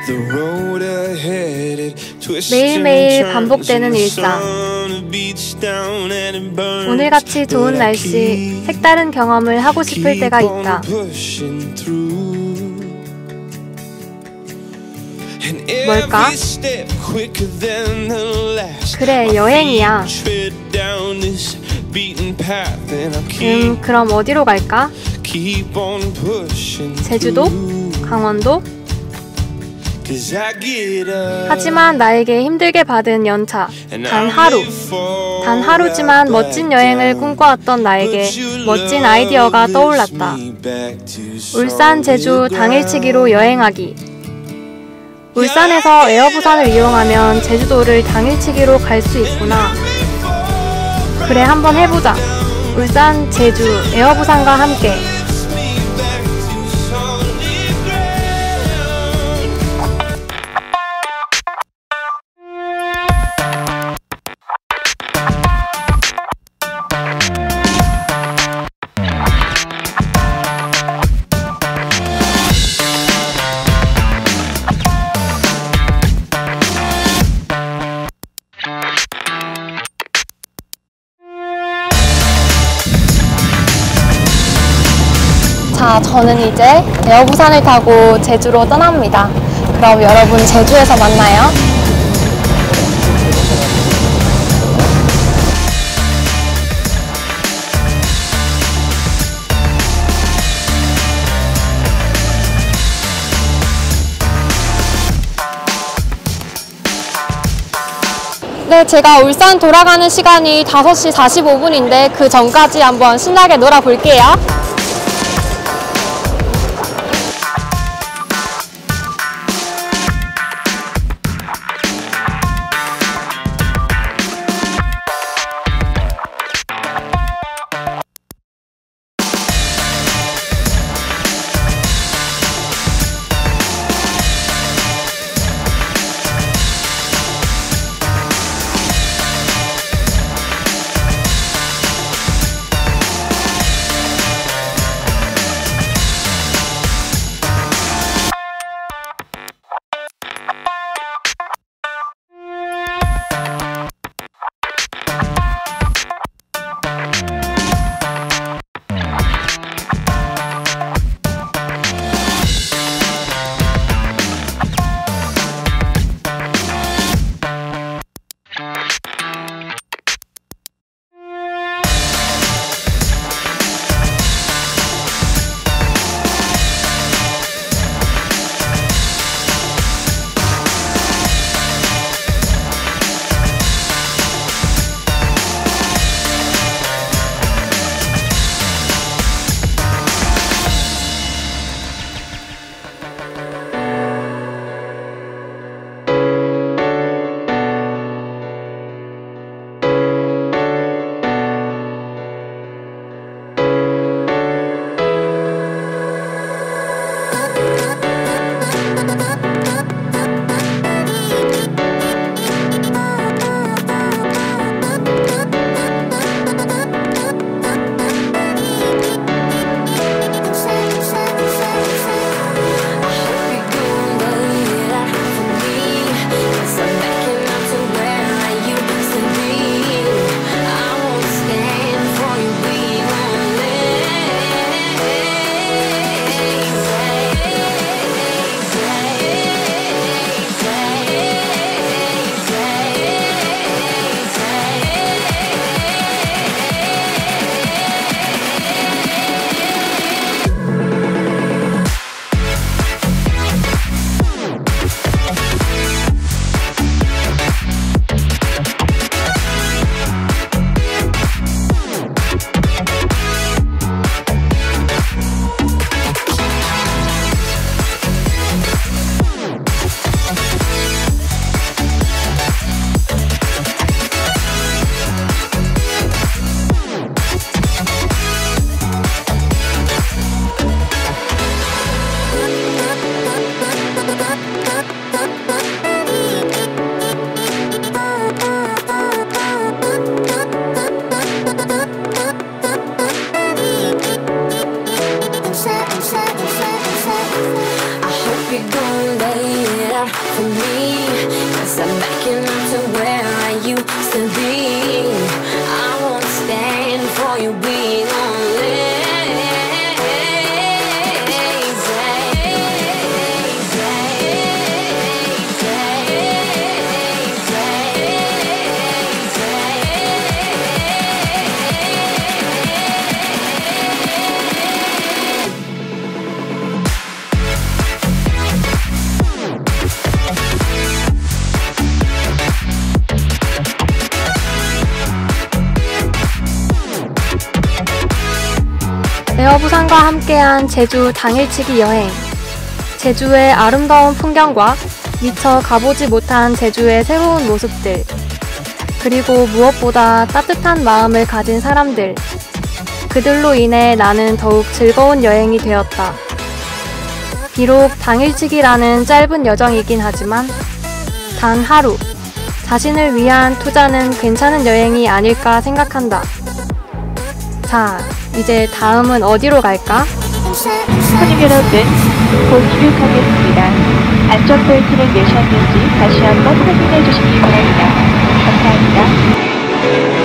매일매일 반복되는 일상. 오늘같이 좋은 날씨, 색다른 경험을 하고 싶을 때가 있다. 뭘까? 그래, 여행이야. 그럼 어디로 갈까? 제주도? 강원도? 하지만 나에게 힘들게 받은 연차, 단 하루. 단 하루지만 멋진 여행을 꿈꿔왔던 나에게 멋진 아이디어가 떠올랐다. 울산, 제주 당일치기로 여행하기. 울산에서 에어부산을 이용하면 제주도를 당일치기로 갈 수 있구나. 그래, 한번 해보자. 울산, 제주, 에어부산과 함께. 자, 저는 이제 에어부산을 타고 제주로 떠납니다. 그럼 여러분 제주에서 만나요. 네, 제가 울산 돌아가는 시간이 5시 45분인데 그 전까지 한번 신나게 놀아볼게요. for me, 'cause I'm backing up to where I used to be. I won't stand for you being only. 에어부산과 함께한 제주 당일치기 여행. 제주의 아름다운 풍경과 미처 가보지 못한 제주의 새로운 모습들, 그리고 무엇보다 따뜻한 마음을 가진 사람들. 그들로 인해 나는 더욱 즐거운 여행이 되었다. 비록 당일치기라는 짧은 여정이긴 하지만 단 하루, 자신을 위한 투자는 괜찮은 여행이 아닐까 생각한다. 자, 이제 다음은 어디로 갈까? 손님 여러분, 곧 이륙하겠습니다. 안전벨트를 매셨는지 다시 한번 확인해 주시기 바랍니다. 감사합니다.